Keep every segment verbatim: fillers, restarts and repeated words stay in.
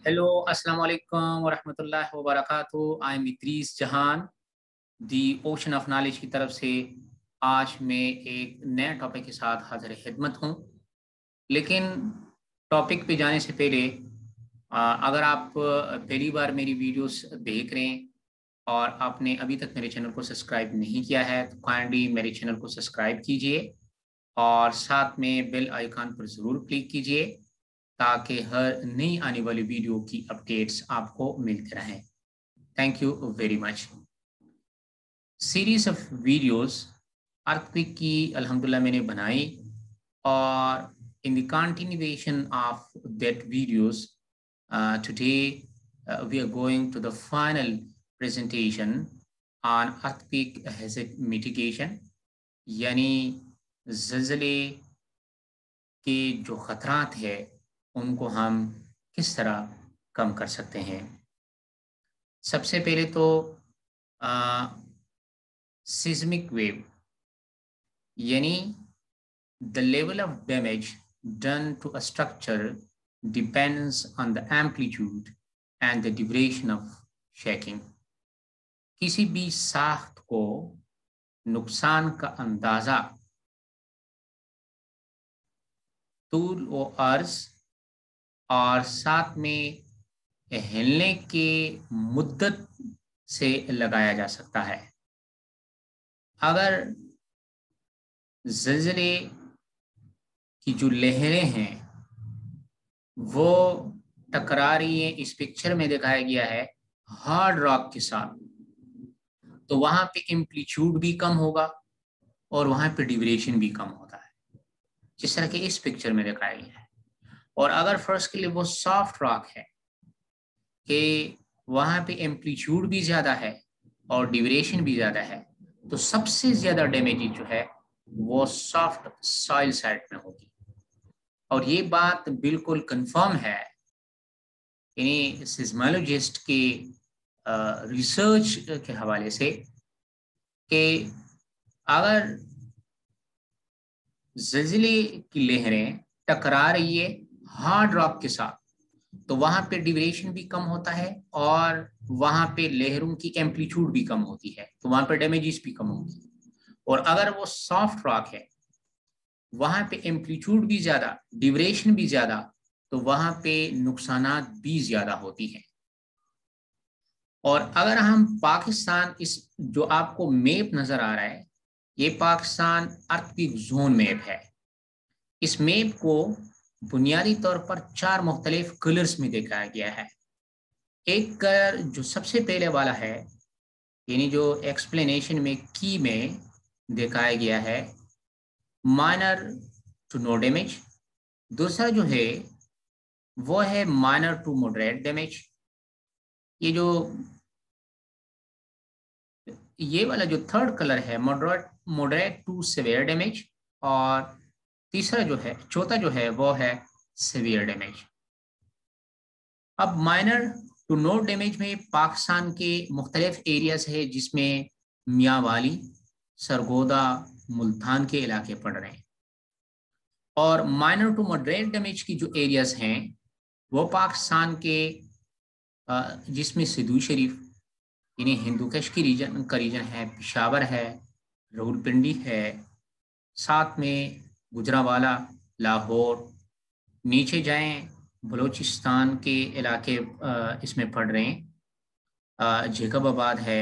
Hello, Assalamu alaikum wa rahmatullahi wa barakatuh. I am Idris Jahan, the ocean of knowledge की तरफ से। आज मैं एक नया टॉपिक के साथ हाजिर खिदमत हूँ। लेकिन टॉपिक पे जाने से पहले आ, अगर आप पहली बार मेरी वीडियोस देख रहे हैं और आपने अभी तक मेरे चैनल को सब्सक्राइब नहीं किया है तो काइंडली मेरे चैनल को सब्सक्राइब कीजिए और साथ में बेल आइकन पर ज़रूर क्लिक कीजिए ताकि हर नई आने वाली वीडियो की अपडेट्स आपको मिलते रहें। Thank you very much. Series of videos earthquake की अल्हम्दुलिल्लाह मैंने बनाई और in the continuation of that videos today we are going to the final presentation on earthquake hazard mitigation, यानी ज़लज़ले के जो ख़तरात है उनको हम किस तरह कम कर सकते हैं। सबसे पहले तो seismic wave, यानी the level of damage done to a structure depends on the amplitude and the duration of shaking। किसी भी साख्त को नुकसान का अंदाजा तूल व अर्ज और साथ में हिलने के मुद्दत से लगाया जा सकता है। अगर ज़लज़ले की जो लहरें हैं वो टकरा रही हैं, इस पिक्चर में दिखाया गया है हार्ड रॉक के साथ, तो वहां पे एम्पलीट्यूड भी कम होगा और वहां पे ड्यूरेशन भी कम होता है, जिस तरह के इस पिक्चर में दिखाया गया है। और अगर फर्स्ट के लिए वो सॉफ्ट रॉक है कि वहां पे एम्पलीट्यूड भी ज्यादा है और ड्यूरेशन भी ज्यादा है, तो सबसे ज्यादा डैमेज जो है वो सॉफ्ट सॉइल साइड में होगी। और ये बात बिल्कुल कंफर्म है यानी सिस्मोलॉजिस्ट के रिसर्च के हवाले से कि अगर ज़लज़ले की लहरें टकरा रही है हार्ड रॉक के साथ तो वहां पे ड्यूरेशन भी कम होता है और वहां पे लहरों की एम्पलीट्यूड भी कम होती है, तो वहां पे डैमेजेस भी कम होंगी। और अगर वो सॉफ्ट रॉक है वहां पे एम्पलीट्यूड भी ज्यादा ड्यूरेशन भी ज्यादा, तो वहां पे नुकसानात भी ज्यादा होती हैं। और अगर हम पाकिस्तान, इस जो आपको मैप नजर आ रहा है ये पाकिस्तान अर्थक्वेक जोन मैप है। इस मैप को बुनियादी तौर पर चार मुख्तलिफ कलर्स में दिखाया गया है। एक कलर जो सबसे पहले वाला है यानी जो एक्सप्लेनेशन में की में दिखाया गया है माइनर टू नो डैमेज। दूसरा जो है वो है माइनर टू मॉडरेट डैमेज। ये जो ये वाला जो थर्ड कलर है moderate moderate to severe damage. और तीसरा जो है चौथा जो है वो है सिवियर डैमेज। अब माइनर टू नो डैमेज में पाकिस्तान के मुख्तलिफ एरियाज है जिसमें मियांवाली, सरगोदा, मुल्तान के इलाके पड़ रहे हैं। और माइनर टू मॉडरेट डैमेज की जो एरियाज हैं वो पाकिस्तान के जिसमें सिद्धू शरीफ यानी हिंदूकुश की रीजन का रीजन है, पेशावर है, रावलपिंडी है, साथ में गुजरांवाला, लाहौर, नीचे जाएं बलूचिस्तान के इलाके इसमें पड़ रहे हैं, जैकबाबाद है।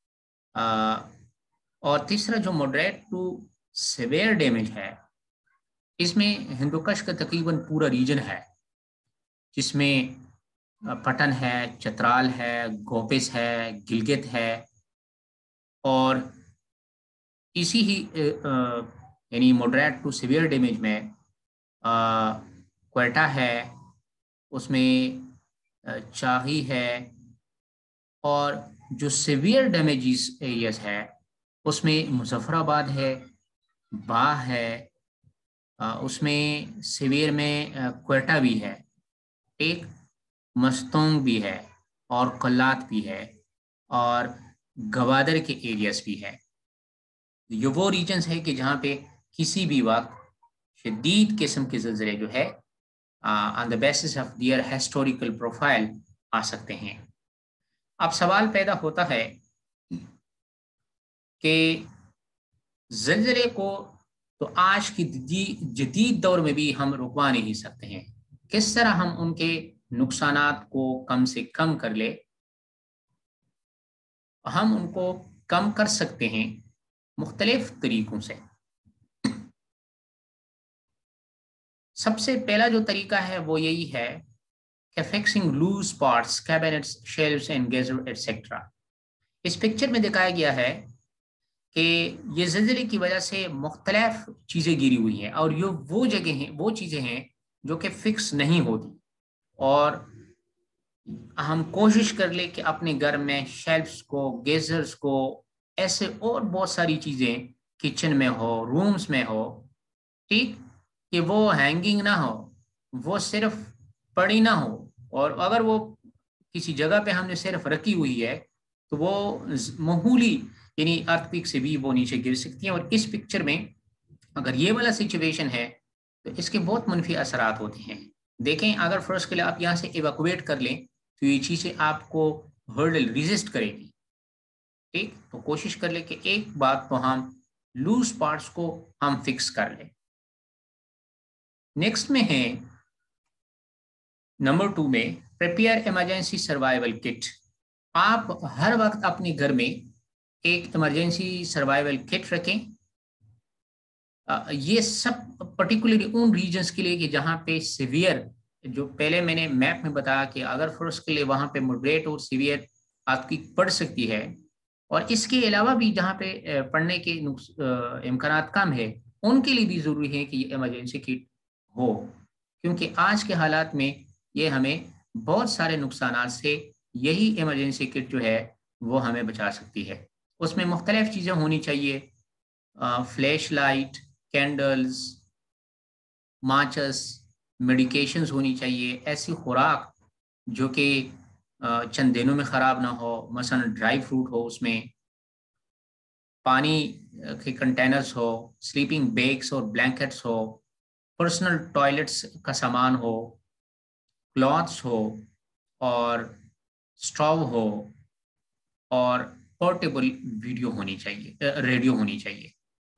और तीसरा जो मॉडरेट टू सिवियर डैमेज है इसमें हिंदूकुश का तकरीबन पूरा रीजन है जिसमें पटन है, चतराल है, गोपिस है, गिलगित है। और इसी ही यानी मॉडरेट टू सिवियर डैमेज में क्वेटा है, उसमें चाही है। और जो सिवियर डैमेजेस एरियाज है उसमें मुजफ्फराबाद है, बा है, उसमें सिवियर में क्वेटा भी है, एक मस्तोंग भी है और कल्लात भी है और गवादर के एरियाज भी है। ये वो रीजन्स है कि जहाँ पे किसी भी वक्त शदीद किस्म के ज़लज़ले जो है on the basis of their historical profile आ सकते हैं। अब सवाल पैदा होता है कि ज़लज़ले को तो आज की जदीद दौर में भी हम रुकवा नहीं सकते हैं, किस तरह हम उनके नुकसानात को कम से कम कर ले। हम उनको कम कर सकते हैं मुख्तलिफ तरीकों से। सबसे पहला जो तरीका है वो यही है कि fixing loose parts, cabinets, shelves and geyser etcetera. इस पिक्चर में दिखाया गया है कि ये ज़लज़ले की वजह से मुख्तलिफ चीज़ें गिरी हुई हैं और ये वो जगह हैं, वो चीज़ें हैं जो कि फिक्स नहीं होती, और हम कोशिश कर ले कि अपने घर में शेल्फ्स को, गेजर्स को, ऐसे और बहुत सारी चीज़ें किचन में हो, रूम्स में हो, ठीक, कि वो हैंगिंग ना हो, वो सिर्फ पड़ी ना हो, और अगर वो किसी जगह पे हमने सिर्फ रखी हुई है तो वो मामूली यानी अर्थक्वेक से भी वो नीचे गिर सकती है। और इस पिक्चर में अगर ये वाला सिचुएशन है तो इसके बहुत मनफी असरात होते हैं। देखें, अगर फर्स्ट के लिए आप यहाँ से इवैक्यूएट कर लें तो ये चीज़ें आपको हर्डल रेजिस्ट करेगी, ठीक। तो कोशिश कर ले कि एक बात तो हम लूज पार्ट्स को हम फिक्स कर लें। नेक्स्ट में है नंबर टू में प्रिपेयर इमरजेंसी सर्वाइवल किट। आप हर वक्त अपने घर में एक इमरजेंसी सर्वाइवल किट रखें। ये सब पर्टिकुलरली उन रीजन्स के लिए कि जहाँ पे सीवियर, जो पहले मैंने मैप में बताया कि अगर फर्स्ट के लिए वहाँ पे मॉडरेट और सीवियर आपकी पड़ सकती है, और इसके अलावा भी जहाँ पे पढ़ने के इम्कानात कम है, उनके लिए भी ज़रूरी है कि ये इमरजेंसी किट हो, क्योंकि आज के हालात में ये हमें बहुत सारे नुकसानात से, यही इमरजेंसी किट जो है वो हमें बचा सकती है। उसमें मुख्तलिफ चीज़ें होनी चाहिए, फ्लैश लाइट, कैंडल्स, माचस, मेडिकेशंस होनी चाहिए, ऐसी खुराक जो कि चंद दिनों में ख़राब ना हो, मसलन ड्राई फ्रूट हो, उसमें पानी के कंटेनर्स हो, स्लीपिंग बैग्स और ब्लैंकेट्स हो, पर्सनल टॉयलेट्स का सामान हो, क्लॉथ्स हो, और स्टोव हो, और पोर्टेबल वीडियो होनी चाहिए, रेडियो होनी चाहिए।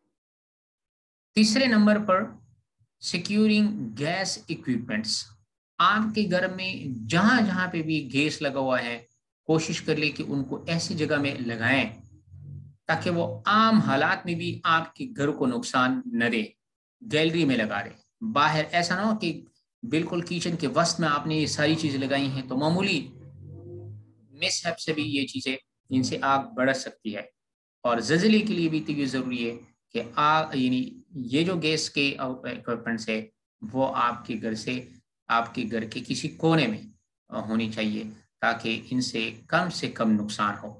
तीसरे नंबर पर सिक्योरिंग गैस इक्विपमेंट्स। आपके घर में जहां जहां पे भी गैस लगा हुआ है, कोशिश कर ले कि उनको ऐसी जगह में लगाएं ताकि वो आम हालात में भी आपके घर को नुकसान न दे। गैलरी में लगा रहे, बाहर ऐसा ना हो कि बिल्कुल किचन के वस्त में आपने ये सारी चीजें लगाई हैं तो मामूली मिसहैप से भी ये चीजें, इनसे आग बढ़ सकती है। और ज़लज़ले के लिए भी तो ये ज़रूरी है कि आग यानी ये जो गैस के इक्विपमेंट्स है वो आपके घर से, आपके घर के किसी कोने में होनी चाहिए ताकि इनसे कम से कम नुकसान हो।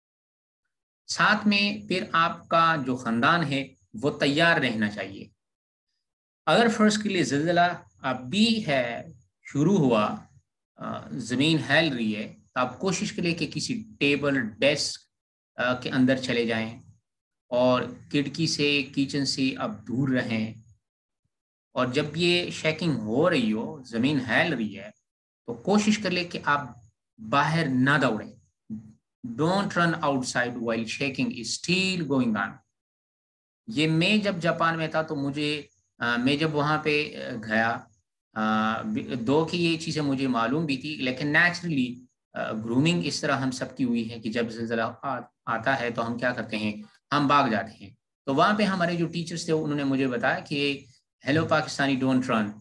साथ में फिर आपका जो ख़ानदान है वो तैयार रहना चाहिए। अगर फर्स्ट के लिए ज़लज़ला अभी है, शुरू हुआ, ज़मीन हिल रही है, तो आप कोशिश करें कि किसी टेबल, डेस्क के अंदर चले जाएं और खिड़की से, किचन से आप दूर रहें। और जब ये शेकिंग हो रही हो, ज़मीन हिल रही है, तो कोशिश कर ले कि आप बाहर ना दौड़ें। Don't run outside while shaking is still going on. ये मैं जब जापान में था तो मुझे आ, मैं जब वहाँ पे गया, आ, दो की ये चीज़ें मुझे मालूम भी थी, लेकिन नेचुरली ग्रूमिंग इस तरह हम सबकी हुई है कि जब ज़लज़ला आता है तो हम क्या करते हैं, हम भाग जाते हैं। तो वहाँ पे हमारे जो टीचर्स थे उन्होंने मुझे बताया कि हेलो पाकिस्तानी डोंट रन,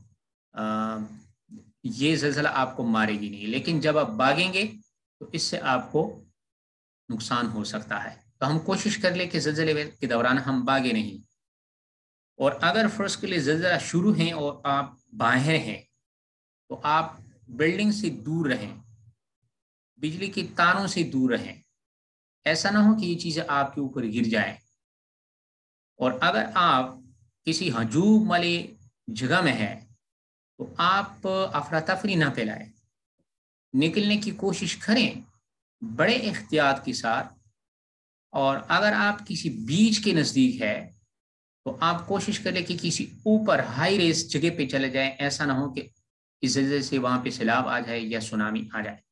ये ज़लज़ला आपको मारेगी नहीं, लेकिन जब आप भागेंगे तो इससे आपको नुकसान हो सकता है। तो हम कोशिश कर ले कि ज़लज़ले के दौरान हम भागे नहीं। और अगर फर्स्ट के लिए ज़लज़ला शुरू है और आप बाहर हैं तो आप बिल्डिंग से दूर रहें, बिजली के तारों से दूर रहें। ऐसा ना हो कि ये चीज़ें आपके ऊपर गिर जाएं। और अगर आप किसी हजूम वाली जगह में हैं तो आप अफरा तफरी ना फैलाएं, निकलने की कोशिश करें बड़े एहतियात के साथ। और अगर आप किसी बीच के नज़दीक है तो आप कोशिश करें कि किसी ऊपर हाई रेस जगह पे चले जाएं। ऐसा ना हो कि इस वजह से वहां पे सैलाब आ जाए या सुनामी आ जाए।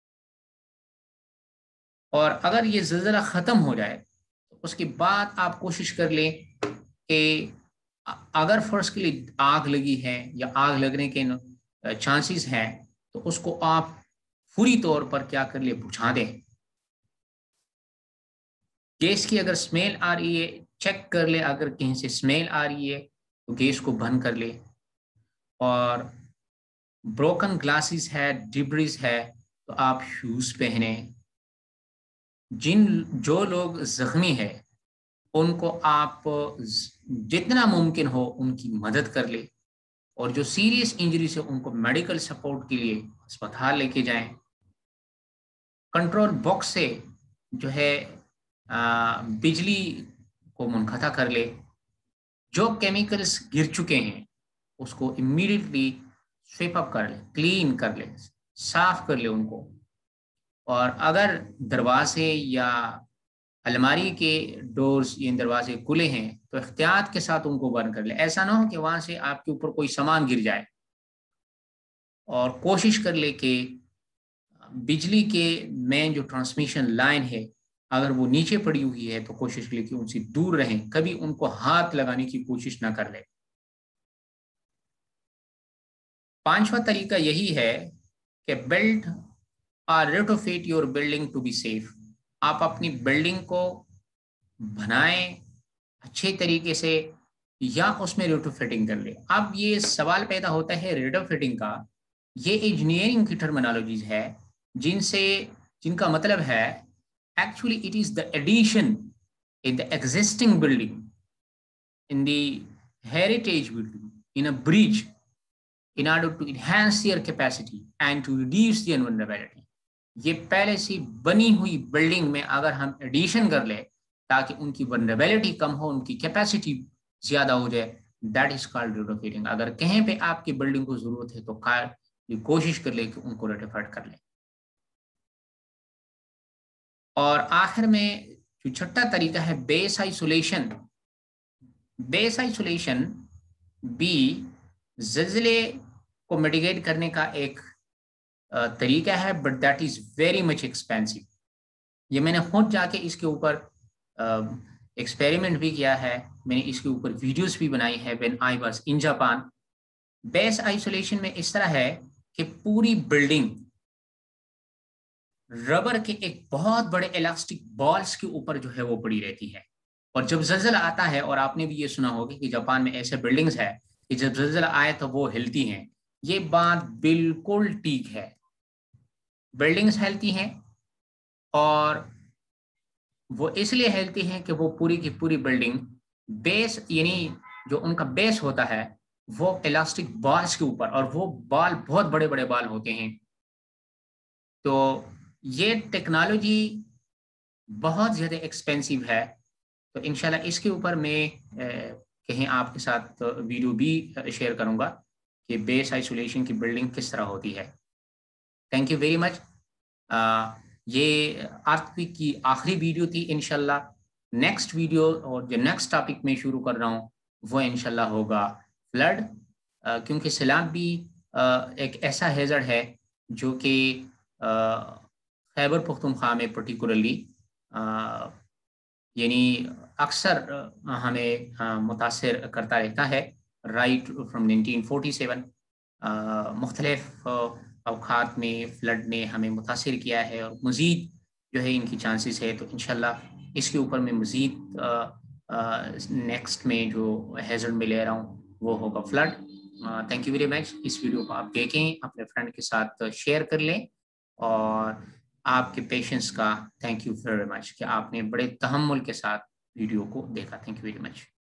और अगर ये ज़लज़ला ख़त्म हो जाए तो उसके बाद आप कोशिश कर लें कि अगर फर्स्ट के लिए आग लगी है या आग लगने के चांसेस हैं तो उसको आप पूरी तौर पर क्या कर ले, बुझा दें। गैस की अगर स्मेल आ रही है चेक कर ले, अगर कहीं से स्मेल आ रही है तो गैस को बंद कर ले। और ब्रोकन ग्लासेस है, डिब्रिस है तो आप शूज पहने। जिन जो लोग जख्मी है उनको आप जितना मुमकिन हो उनकी मदद कर ले, और जो सीरियस इंजरी से उनको मेडिकल सपोर्ट के लिए अस्पताल लेके जाएं। कंट्रोल बॉक्स से जो है आ, बिजली को मुनक़ता कर ले। जो केमिकल्स गिर चुके हैं उसको इमीडिएटली स्वीप अप कर ले, क्लीन कर ले, साफ कर ले उनको। और अगर दरवाजे या अलमारी के डोर्स या दरवाजे खुले हैं तो एहतियात के साथ उनको बंद कर ले। ऐसा ना हो कि वहां से आपके ऊपर कोई सामान गिर जाए। और कोशिश कर ले कि बिजली के मेन जो ट्रांसमिशन लाइन है अगर वो नीचे पड़ी हुई है तो कोशिश कर ले कि उनसे दूर रहें, कभी उनको हाथ लगाने की कोशिश ना कर ले। पांचवा तरीका यही है कि बिल्ड और retrofit your building to be safe. आप अपनी बिल्डिंग को बनाएं अच्छे तरीके से या उसमें रेट्रोफिटिंग कर ले। अब ये सवाल पैदा होता है रेट्रोफिटिंग का, ये इंजीनियरिंग की टर्मिनोलॉजीज है जिनसे जिनका मतलब है actually it is the addition in the existing building, in the heritage building, in a bridge, in order to enhance their capacity and to reduce the vulnerability। ये पहले से बनी हुई बिल्डिंग में अगर हम एडिशन कर ले ताकि उनकी vulnerability कम हो, उनकी कैपेसिटी ज्यादा हो जाए, दैट इज कॉल्ड रेट्रोफिटिंग। अगर कहीं पे आपकी बिल्डिंग को जरूरत है तो ये कोशिश कर ले कि उनको रेट्रोफिट कर ले। और आखिर में जो छठा तरीका है बेस आइसोलेशन। बेस आइसोलेशन भी ज़लज़ले को मिटिगेट करने का एक तरीका है, but that is very much expensive. ये मैंने खुद जाके इसके ऊपर एक्सपेरिमेंट भी किया है, मैंने इसके ऊपर वीडियोस भी बनाई है when I was in Japan. Base isolation में इस तरह है कि पूरी बिल्डिंग रबर के एक बहुत बड़े इलास्टिक बॉल्स के ऊपर जो है वो पड़ी रहती है। और जब ज़लज़ला आता है, और आपने भी ये सुना होगा कि जापान में ऐसे बिल्डिंग्स है कि जब ज़लज़ला आए तो वो हिलती हैं। ये बात बिल्कुल ठीक है, बिल्डिंग्स हिलती हैं और वो इसलिए हिलती हैं कि वो पूरी की पूरी बिल्डिंग बेस यानी जो उनका बेस होता है वो इलास्टिक बॉल्स के ऊपर, और वो बॉल बहुत बड़े बड़े बॉल होते हैं। तो ये टेक्नोलॉजी बहुत ज़्यादा एक्सपेंसिव है। तो इंशाल्लाह इसके ऊपर मैं कहीं आपके साथ वीडियो भी शेयर करूंगा कि बेस आइसोलेशन की बिल्डिंग किस तरह होती है। Thank you very much. ये अर्थक्वेक की आखिरी वीडियो थी। इंशाल्लाह नेक्स्ट वीडियो और जो नेक्स्ट टॉपिक में शुरू कर रहा हूँ वो इंशाल्लाह होगा फ्लड, क्योंकि सैलाब भी आ, एक ऐसा हैज़र्ड है जो कि खैबर पख्तूनख्वा में पर्टिकुलरली यानी अक्सर हमें मुतासिर करता रहता है right from nineteen forty seven. मुख्तलिफ अवकात में फ्लड ने हमें मुतासिर किया है और मज़ीद जो है इनकी चांसेस है। तो इंशाल्लाह इसके ऊपर मैं मज़ीद नेक्स्ट में जो हैज़र्ड में ले रहा हूँ वो होगा flood. Thank you very much. इस वीडियो को आप देखें, अपने फ्रेंड के साथ शेयर कर लें, और आपके पेशेंस का थैंक यू वेरी मच कि आपने बड़े तहम्मुल के साथ वीडियो को देखा। Thank you very much.